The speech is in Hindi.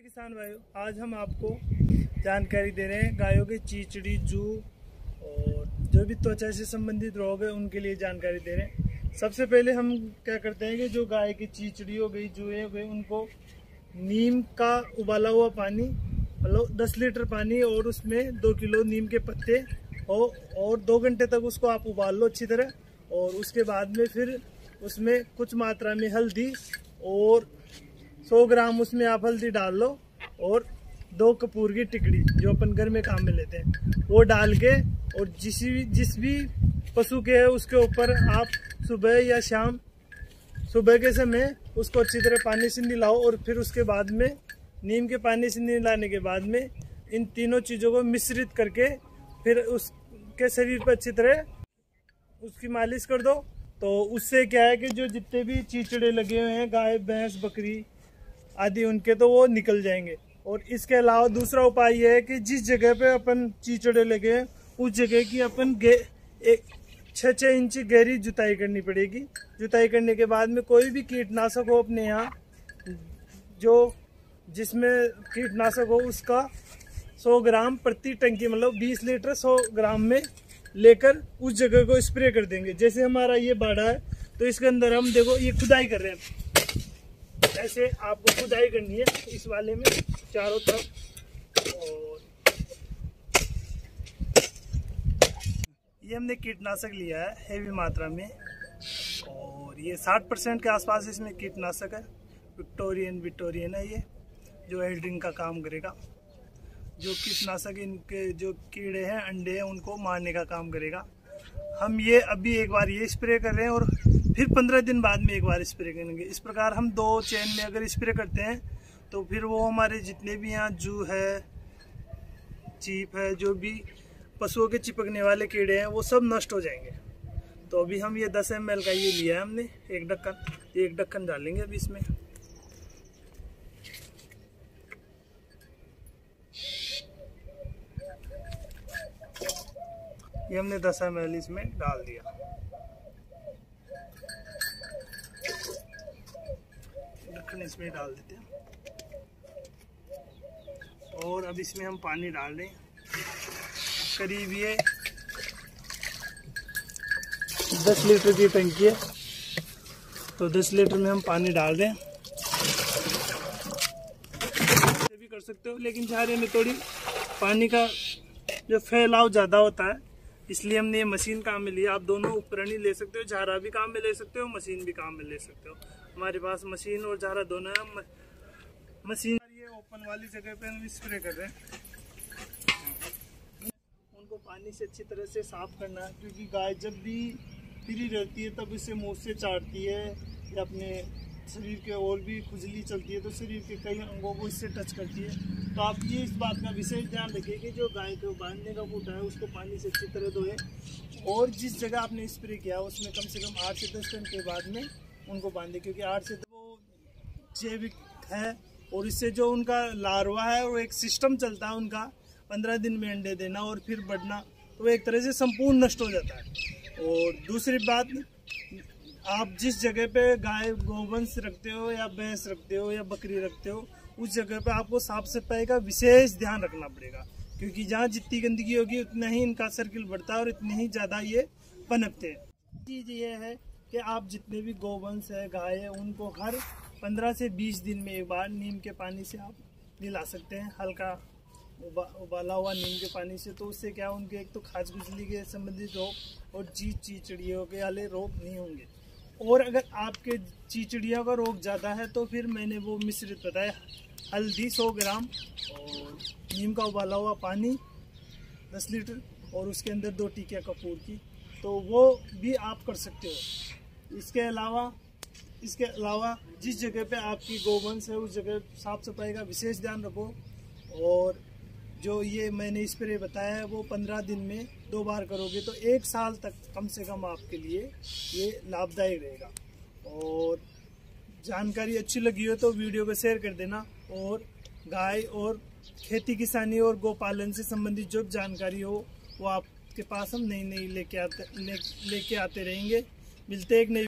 किसान भाइयों, आज हम आपको जानकारी दे रहे हैं गायों के चीचड़ी, जू और जो भी त्वचा से संबंधित रोग है उनके लिए जानकारी दे रहे हैं। सबसे पहले हम क्या करते हैं कि जो गाय की चीचड़ी हो गई, जुए हो गई, उनको नीम का उबाला हुआ पानी, मतलब 10 लीटर पानी और उसमें 2 किलो नीम के पत्ते हो और 2 घंटे तक उसको आप उबाल लो अच्छी तरह। और उसके बाद में फिर उसमें कुछ मात्रा में हल्दी और 100 ग्राम उसमें आप हल्दी डाल लो और 2 कपूर की टिकड़ी जो अपन घर में काम में लेते हैं वो डाल के, और जिस भी पशु के है उसके ऊपर आप सुबह या शाम, सुबह के समय उसको अच्छी तरह पानी से नहलाओ। और फिर उसके बाद में नीम के पानी से नहलाने के बाद में इन तीनों चीज़ों को मिश्रित करके फिर उसके शरीर पर अच्छी तरह उसकी मालिश कर दो। तो उससे क्या है कि जो जितने भी चीचड़े लगे हुए हैं गाय, भैंस, बकरी आदि उनके, तो वो निकल जाएंगे। और इसके अलावा दूसरा उपाय यह है कि जिस जगह पे अपन चीचड़े लगे हैं उस जगह की अपन 6-6 इंच गहरी जुताई करनी पड़ेगी। जुताई करने के बाद में कोई भी कीटनाशक हो अपने यहाँ, जो जिसमें कीटनाशक हो, उसका 100 ग्राम प्रति टंकी, मतलब 20 लीटर 100 ग्राम में लेकर उस जगह को स्प्रे कर देंगे। जैसे हमारा ये बाड़ा है तो इसके अंदर हम देखो ये खुदाई कर रहे हैं, ऐसे आपको खुदाई करनी है इस वाले में चारों तरफ। और ये हमने कीटनाशक लिया है हेवी मात्रा में, और ये 60% के आसपास इसमें कीटनाशक है। विक्टोरियन है ये, जो एल्ड्रिन का काम करेगा। जो कीटनाशक इनके जो कीड़े हैं, अंडे हैं, उनको मारने का काम करेगा। हम ये अभी एक बार ये स्प्रे कर रहे हैं और फिर 15 दिन बाद में एक बार स्प्रे करेंगे। इस प्रकार हम 2 चेन में अगर स्प्रे करते हैं तो फिर वो हमारे जितने भी यहाँ जू है, चीप है, जो भी पशुओं के चिपकने वाले कीड़े हैं वो सब नष्ट हो जाएंगे। तो अभी हम ये 10 ml का ये लिया है हमने, एक ढक्कन डालेंगे अभी इसमें। ये हमने 10 ml इसमें डाल दिया। ढक्कन इसमें डाल देते हैं और अब इसमें हम पानी डाल दें। करीब ये 10 लीटर की टंकी है, तो 10 लीटर में हम पानी डाल दें। ऐसे भी कर सकते हो, लेकिन झारे में थोड़ी पानी का जो फैलाव ज़्यादा होता है, इसलिए हमने ये मशीन काम में लिया। आप दोनों उपकरण ही ले सकते हो, झारा भी काम में ले सकते हो, मशीन भी काम में ले सकते हो। हमारे पास मशीन और झारा दोनों है। मशीन ये ओपन वाली जगह पे हम स्प्रे कर रहे हैं। उनको पानी से अच्छी तरह से साफ करना है, क्योंकि गाय जब भी फ्री रहती है तब इसे मुँह से चाटती है या अपने शरीर के और भी खुजली चलती है, तो शरीर के कई अंगों को इससे टच करती है। तो आप ये इस बात का विशेष ध्यान रखिए कि जो गाय को बांधने का खूंटा है उसको पानी से अच्छी तरह धोए, और जिस जगह आपने स्प्रे किया उसमें कम से कम 8 से 10 दिन के बाद में उनको बांधे, क्योंकि 8 से 10 वो जैविक है और इससे जो उनका लार्वा है वो एक सिस्टम चलता है उनका 15 दिन में अंडे देना और फिर बढ़ना, तो एक तरह से संपूर्ण नष्ट हो जाता है। और दूसरी बात, आप जिस जगह पे गाय गोवंश रखते हो या भैंस रखते हो या बकरी रखते हो, उस जगह पे आपको साफ सफाई का विशेष ध्यान रखना पड़ेगा, क्योंकि जहाँ जितनी गंदगी होगी उतना ही इनका सर्किल बढ़ता है और इतने ही ज़्यादा ये पनपते हैं। चीज़ ये है कि आप जितने भी गोवंश है, गाय है, उनको हर 15 से 20 दिन में एक बार नीम के पानी से आप नहला सकते हैं, हल्का उबाला हुआ नीम के पानी से। तो उससे क्या, उनके एक तो खाज खुजली के संबंधित रोग और चीचड़ियों के वाले रोग नहीं होंगे। और अगर आपके चीचड़ियों का रोग ज़्यादा है तो फिर मैंने वो मिश्रित बताया, हल्दी 100 ग्राम और नीम का उबाला हुआ पानी 10 लीटर और उसके अंदर 2 टिकिया कपूर की, तो वो भी आप कर सकते हो। इसके अलावा जिस जगह पे आपकी गोवंश है उस जगह साफ सफाई का विशेष ध्यान रखो। और जो ये मैंने स्प्रे बताया है वो 15 दिन में 2 बार करोगे तो 1 साल तक कम से कम आपके लिए ये लाभदायक रहेगा। और जानकारी अच्छी लगी हो तो वीडियो को शेयर कर देना। और गाय और खेती किसानी और गोपालन से संबंधित जो जानकारी हो वो आपके पास हम नई लेके आते रहेंगे। मिलते एक नई